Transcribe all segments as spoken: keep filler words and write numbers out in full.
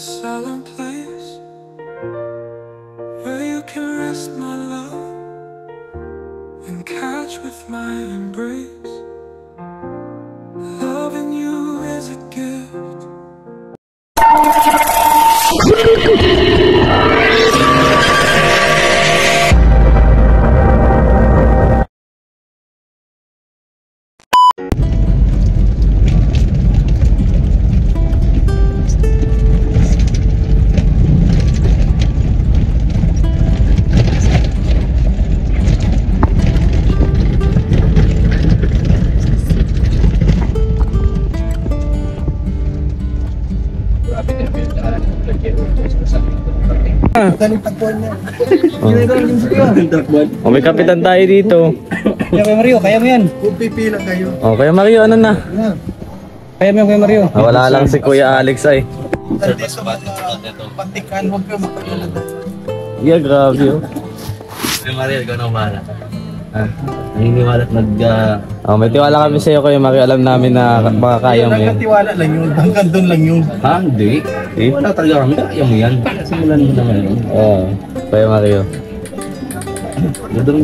silent place where you can rest, my love, and catch with my embrace. Loving you is a gift. Oh, may kapitan tayo dito. Kaya Kuya Mario, kaya mo yan. Kung pipila kayo. Oh, Kuya Mario, ano na? Kaya mo yan, Kuya Mario. Ah, wala lang si Kuya Alex ay. Dito sa mga patikan, huwag kayo makalimutan. Yeah, grabe oh. Kuya Mario, ikaw na umala. Ah, naniniwala at nag... Uh... Oh, may tiwala kami sa iyo, Kuya Mario. Alam namin na makakaya mo yan. Nagkatiwala lang yun, hanggang doon lang yun. Ha? Hindi. Eh, wala talaga kami. Kaya mo yan. Simulan mo naman yun. Oo, oh, Kuya Mario. Dadalong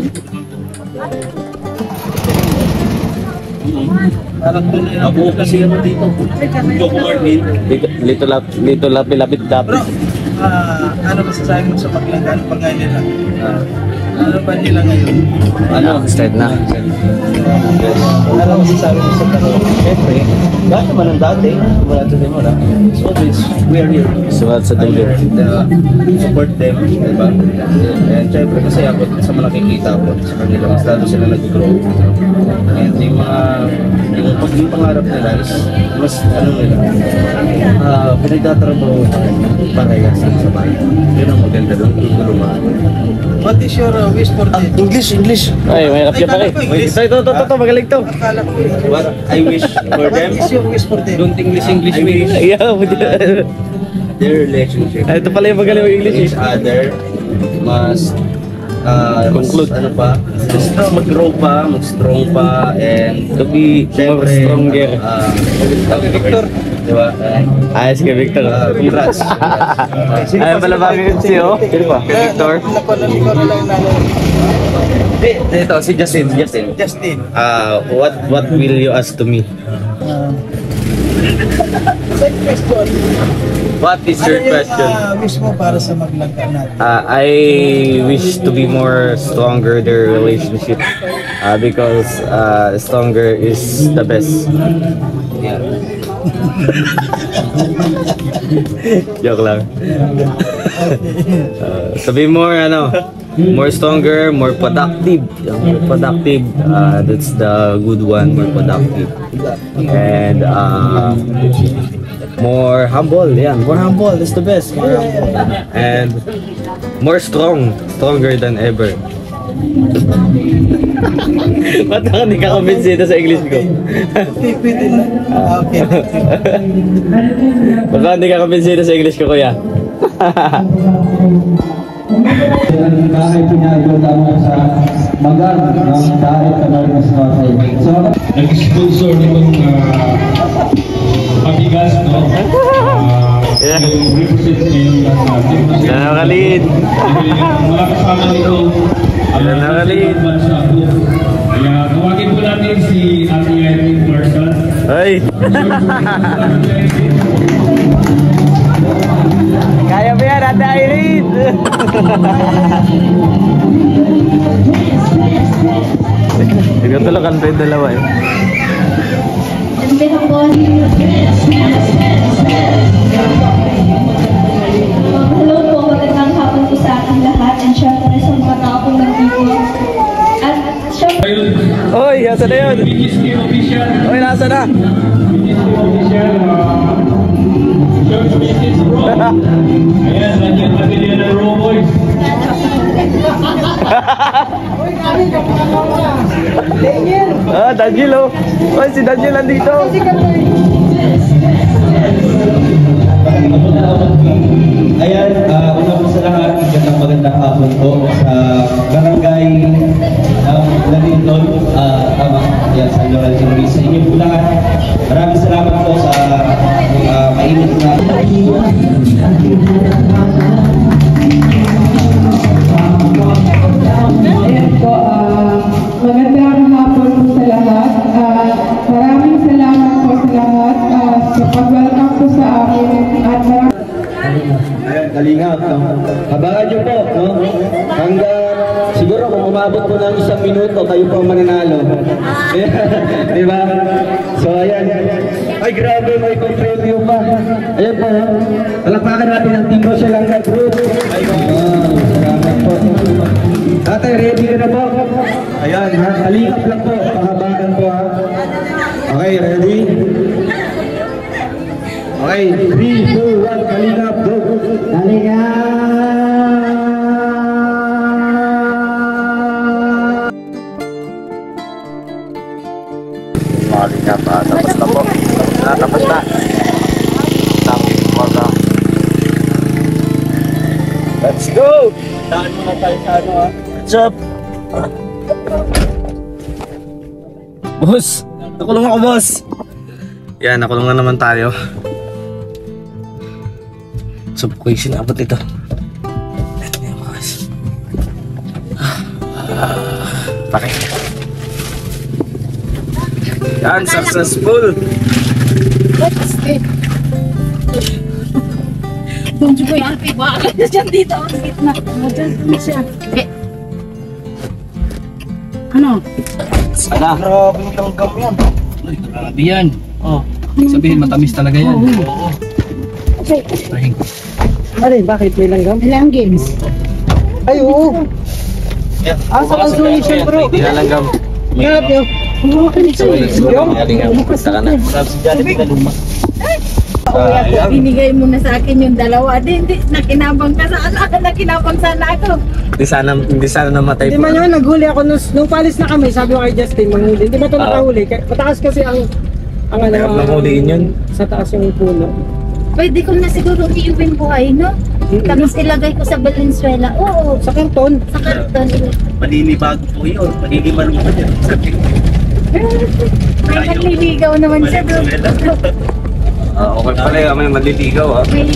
Parang doon lang. ako kasi ano dito. Joke morning. Lito, lito, lap, lito lapi, lapit, lapit. Bro, ah, ano masasabi mo sa Maglangan pag ngayon nila? Ah, ano ba nila ngayon? Ano? Start na. Ano masasabi mo sa kanila? Siyempre, lahat naman ang dati. Wala sa simula. So always, we are here. Sumat sa I'm dulo. here to support them, diba? And syempre kasi ako sa mga nakikita ko sa kanila, mas lalo sila nag-grow. And yung mga, yung pag yung pangarap nila is, mas ano nila, uh, pinagtatrabaho parehas sa sabay. Yun ang maganda doon, tulungan. What is your uh, wish for them? English, English. Ay, may kapya pa rin. Ito, ito, ito, ito, magaling to. Akala ko What I wish for them, what is your wish for them? don't English, English, English. Yeah, Their relationship. ay, ito pala yung magaling mo English Each eh. other must uh, Conclude. mas, ano pa, mas mag-grow pa, mag-strong pa, and To be more syempre, stronger. Uh, Victor, di ba? Ayos kay Victor. Uh, congrats. Ay, pala bakit siyo? Sino pa? Kay Victor? Nakuha ko na lang na Di- Dito, si Justin, Justin. Justin. Uh, what what will you ask to me? Second question. What is your question? Ano yung uh, wish mo para sa Maglangan natin? Uh, I wish to be more stronger their relationship uh, because uh, stronger is the best. Yeah. Joke lang. uh, to be more ano, more stronger, more productive. More productive. Uh, that's the good one. More productive. And uh, more humble. Yeah, more humble. That's the best. More humble. And more strong. Stronger than ever. Ba't ako hindi ka convince dito sa English ko? Pwede na. Ah, okay. Baka hindi ka convince dito sa English ko, kuya. Kahit pinag-utama sa magal ng kahit awareness natin. So, nag-sponsor nitong uh, pabigas, no? Uh, yung representative ng ating Nanakalid. mga kasama nito ang Nanakalid. kaya tawagin po natin si Ate Irene Marshall. Ay! Kaya mo yan, Ate Irene! Nagkatulakan pa yung dalawa eh. Hello po, magandang hapon po sa ating lahat. And syempre sa mga tao pong nandito. At syempre... Oy, nasa na yun? B G S K official. Oy, nasa na? B G S K official. Church Business Bro. Ayan, nandiyan pamilya ng Raw Boys. Ah, Daniel oh. Oy, si Daniel nandito. Ayan, uh, una po sa lahat, magandang magandang hapon po sa barangay ng Lanindon, uh, tama, yan sa Loral General sa inyo po lahat. Maraming salamat po sa uh, mainit na. Ayan po, ah, magandang hapon po sa lahat. Ah, maraming salamat po sa lahat ah, sa pag-welcome po sa amin at maraming Ayan, kalingap. No? Abangan nyo po, no? Hanggang, siguro kung umabot po ng isang minuto, kayo po ang mananalo. Di ba? So, ayan. Ay, grabe, may pang-preview pa. Ayan po, no? Palakpakan natin ang Team Rosalanga Group. Ay, wow, salamat po. Ate, ready ka na po? Ayan, ha? Kalingap lang po. Pahabakan po, ha? Okay, ready? Okay, three, two, one, kalingap, go! Kalingap! Kalingap, ah, tapos na po. Ah, tapos na. Tapos na. Let's go! Daan muna tayo sa ano ha. What's up? Boss! Nakulong ako, boss! Yan, nakulong na naman tayo. So, ko yung sinabot ito. Ito na yung boss. Bakit? Yan, successful! Don't you go yung alpi ba? Diyan dito ang gitna. Diyan kami siya. Eh. Ano? Sana! Grabe yung langgam yan. Ay, grabe yan. Oh, sabihin matamis talaga yan. Oo. Okay. Tahing. Alin, bakit may langgam? Ilang games? Ay, oo. Ah, sa consolation bro. Hindi na langgam. Grabe. Oo, kanito eh. Basta ka na. Sabi si Johnny, pinaluma. Kuya, binigay mo na sa akin yung dalawa. Di, di, nakinabang ka sana. Nakinabang sana ako. Hindi sana, hindi sana namatay Hindi po. man yun, naghuli ako nung, nung palis na kami, sabi ko kay Justin, manghuli. Hindi ba ito Ah. nakahuli? Kaya- Mataas kasi ang, ang ano, Kaya ang- nahuliin yun. sa taas yung puno. Pwede ko na siguro iuwin buhay, no? Tapos ilagay ko sa Valenzuela. Oo, Sa karton, sa karton. Maninibago po yun. Maniniman mo yun. May nanliligaw naman siya doon. Ah, okay pala yung may maliligaw ah. May...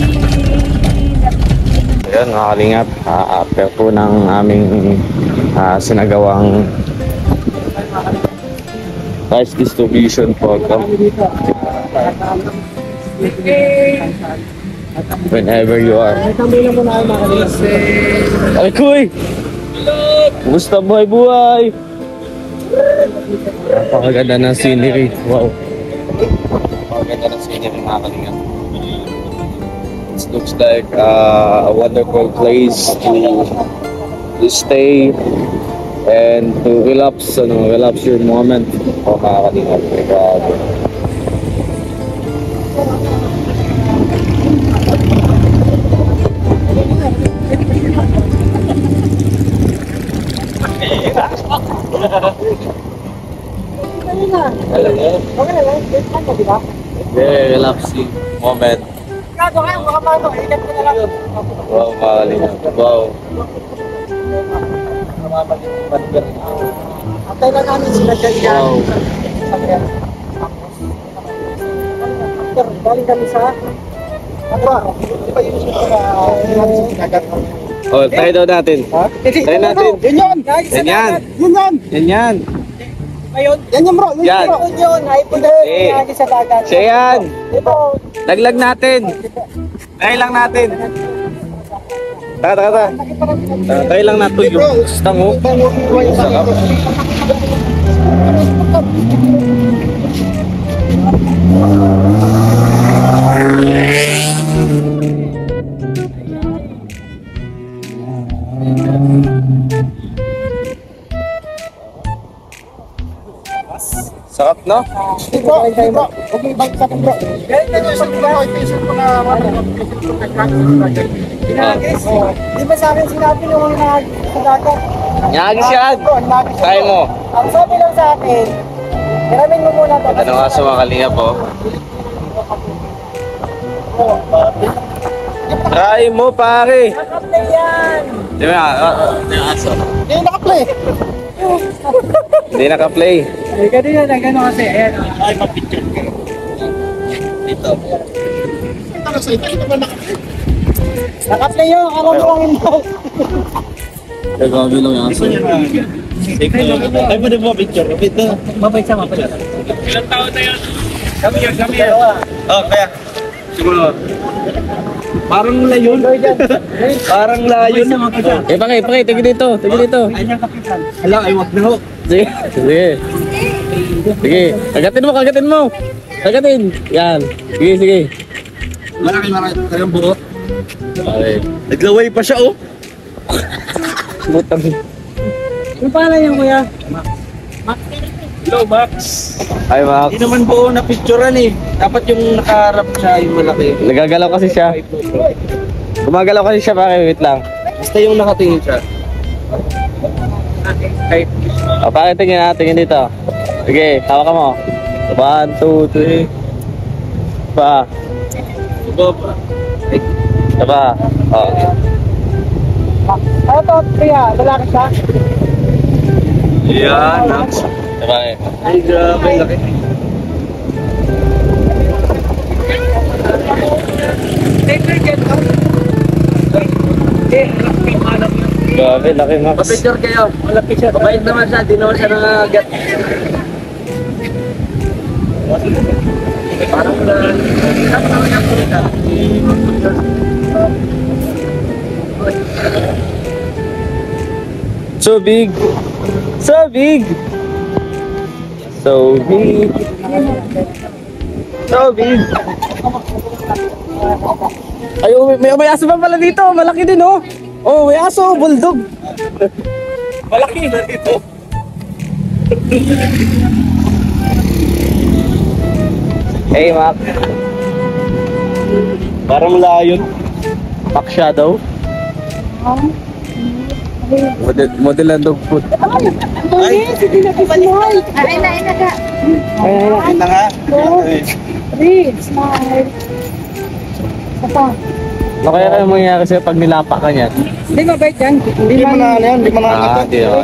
Ayan mga kalingap, uh, after po ng aming ah, sinagawang rice distribution program. Whenever you are. tambay lang muna ako mga kalingap. Ay, kuy! Kumusta buhay buhay? Napakaganda ng scenery. Wow. Napakaganda ng scenery mga kalingap. It looks like uh, a wonderful place to to stay and to relapse, ano, relapse your moment. O mga kalingap. Grabe. Very relaxing moment. Wow, mga kalingap. Wow. Antay lang namin sila dyan. Wow. After, galing kami sa, ano ba? Di ba yun sa namin sa kinagat? Oh, try daw natin. Try natin. Yun yun! Galing sa Yan yan. dagat. Yun yun! Yan yan. Ayun, yan yun bro! Yun Yan. bro! Yun yun! Ay, pude! Eh. Galing sa dagat. Siya yan. Ito! Laglag natin. Try lang natin. Tara, tara, tara. Uh, try lang natin yung stango. Sarap. Sarap, no? Ito, ito, bro. Huwag yung bag sa bro. Ganyan yung isang bro. Ito yung mga Ah. Di ba sa akin sinabi yung mga sa dagat? Nyagis yan. Try mo. Ang sabi lang sa akin, hiramin mo muna ito. Ano nga sa mga kalingap, oh. Try mo, pare. Nakaplay yan! Di ba? Uh, uh, yung aso. Hindi nakaplay! Hindi naka-play. Ay, ganun yan, gano'n kasi. Ayan. Ay, mapicture. Dito. Naka-play yun, ako mo lang yung ball. Nagawin lang yung aso. Ay, pwede mo picture. Pwede. Mabait siya, mabait. Ilang taon na yan? Kami yan, kami yan. Oh, kaya. Siguro. Parang layon. Parang layon. Eh, pakay, pakay, tigil dito, tigil dito. Ayun yung kapitan. Ala, ay wag na ho. Sige, sige. Sige, kagatin mo, kagatin mo. Kagatin. Yan. Sige, sige. Marami, marami. Kayong buhok. Okay. Naglaway pa siya, oh. Butang. Yung pangalan niya, kuya? Hello, Max. Hi, Max. Hindi naman buo na picturean eh. Dapat yung nakaharap siya, yung malaki. Nagagalaw kasi siya. Gumagalaw kasi siya, bakit? Wait lang. Basta yung nakatingin siya. Okay. O, bakit tingin na? Tingin dito. Sige, tawa ka mo. One, two, three. Pa. Bob. Pa. O. Ano to, kuya? Lalaki siya? Yan, Max. Diba eh? Ay, grabe, laki. Grabe, laki Max. Pa-picture kayo. Malaki siya. Mabait naman siya, di naman siya nangagat. Parang na... So big. So big. So big. So big. Ay, oh, may, may aso pa pala dito. Malaki din, oh. Oh, may aso. Bulldog. Malaki na dito. Hey, Mac. Parang layon. Pack Shadow. Model, model ng dog food. Ay, hindi na smile. Ay, na, ay, na ka. Kita nga. Three, smile. Sapa. Ano kaya kayo mangyayari sa'yo pag nilapa ka niyan? Hindi mabait yan. Hindi Hindi mo na ano yan, hindi mo na Ah, ano. di okay.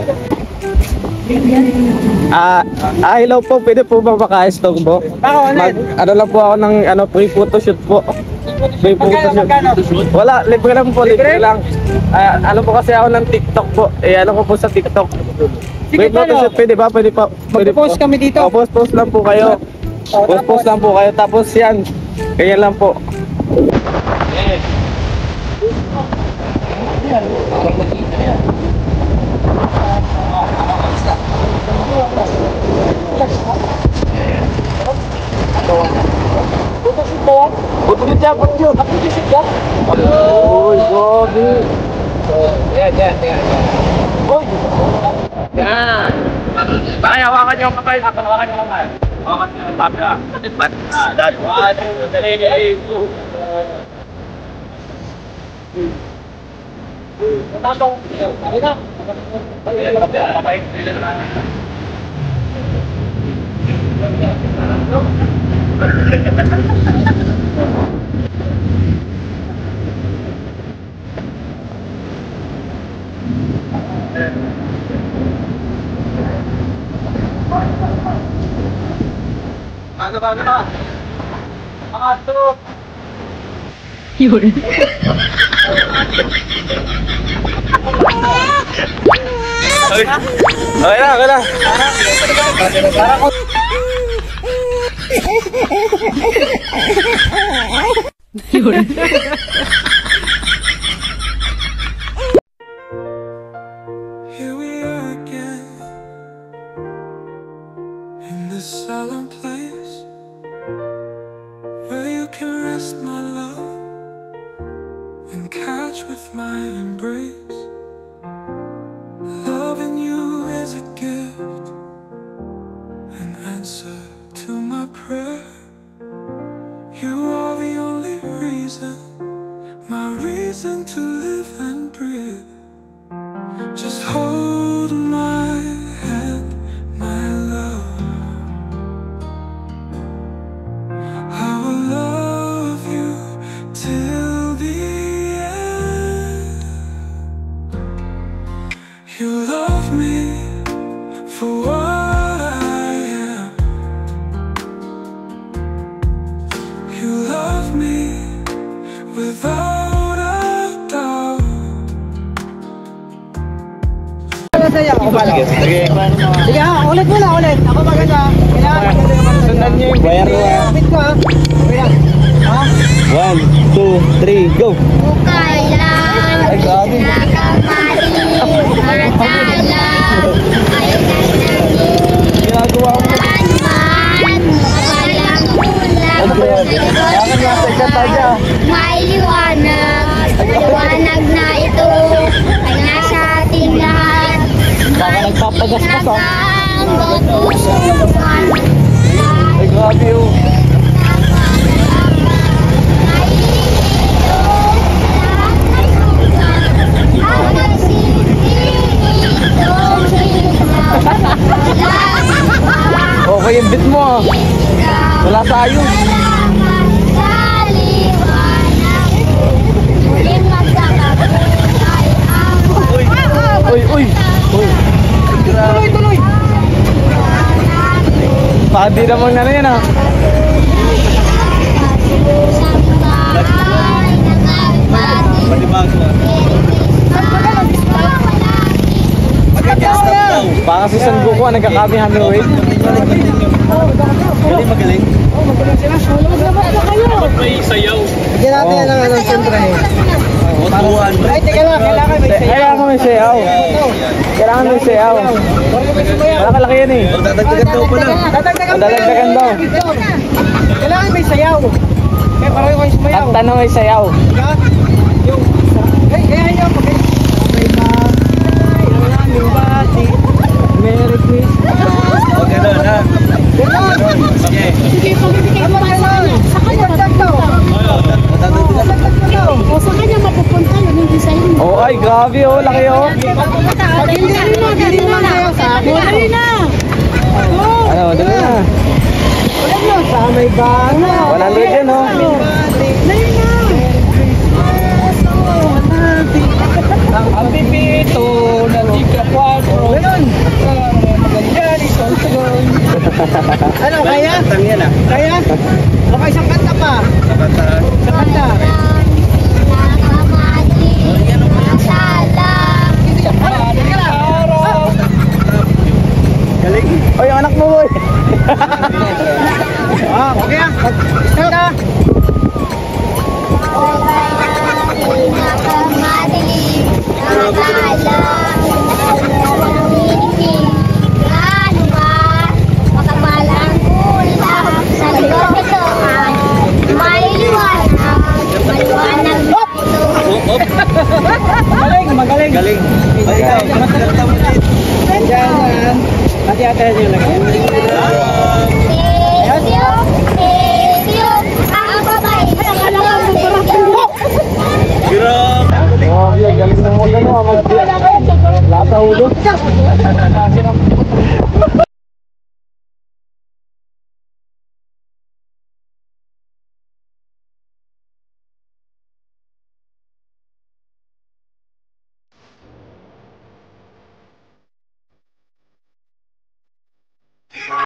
Ah, ah, hello po. Pwede po ba maka-stog po? Ako, ano Mag, ano lang po ako ng ano, free photoshoot po. Free photoshoot. Wala, libre lang po, libre lang. Ah, ano po kasi ako ng TikTok po. Eh, ano ko po sa TikTok. Free photoshoot, pwede ba? Pwede pa. Pwede po. Mag-post kami dito. Oh, post, post lang po kayo. Post, post lang po kayo. Tapos yan, kaya lang po. Photoshoot siya, photoshoot. Photoshoot siya. Uy, gobi. Yan, yan, yan. Uy! Yan! Bakit hawakan niyo ang kamay? Hawakan niyo ang kamay. Hawakan niyo ang kamay. Ba't? Dad, one, two, three, two. Tatong. Ay na. Ano ba, ano ba? Ato! Yun. Okay na, okay na. Yun. Here we are again in this silent place where you can rest, my love, and catch with my embrace. Loving you is a gift, an answer to my prayer. You are the only reason, my reason to live and breathe. Just hold my hand, my love. I will love you till the end. You love me for what I am. You love me Sige, sige. Sige, ha, ulit muna, ulit. Ako maganda. Kailangan maganda yung maganda. Sundan niyo yung wire ko ha. Kapit ko ha. Okay lang. Ha? One, two, three, go! Kailan Ay, grabe. nakamali matala ay Ginagawa ko. man walang ulam may liwanag liwanag na ito ay nasa ating lahat Baka nagpapagaspas ha. nagkakambotusukan Ay, grabe oh. Okay yung beat mo ah. Wala tayo. Uy, uy, uy. Tuloy, tuloy. Padi naman na yan ah. Baka si San Goku ah, nagkakami hammerweight. Galing, magaling. Oh, magaling sila. Lumabas na kayo. May sayaw. Bigyan natin yan ng ano, siyempre. Otuan. Ay, teka lang. Kailangan may sayaw. Kailangan may sayaw. Kailangan may sayaw. Malakalaki yan eh. Dadagdagan daw pala. Dadagdagan Dadagdagan daw. Kailangan may sayaw. Kaya parang kayo sumayaw. At tanong may sayaw. Diba? Yung, ay, kaya nyo, pag okay ba? Ang aming bati. Merry Christmas. Okay na, ha? Ganon. Sige. Sige, pag-ibigay mo tayo sa kanya. Sa kanya, dagdag. Dagdag mo daw. O sa kanya mapupunta yun, hindi sa inyo. Oh ay, grabe oh, laki oh. Pag hindi rin na, hindi naman kayo sa akin. Dali na! Ano, dali na. Wala mo, sa may bata. Wala load yan oh. Dali na. Ang pipito na tika kwatro. Ganon. Ano, kaya? Tang yan ah. Kaya? Okay, isang kanta pa. Nakanta. Isang kanta. Galing. Oy, anak mo boy. Ah, okay ah. Start ah. Magaling, magaling. Galing. Ay, ikaw. Magkanta mo din. Diyan yan. Hati-hati nyo lang. Grabe. Oh, yeah, galing na mo gano'n. Mag- Lata ulo.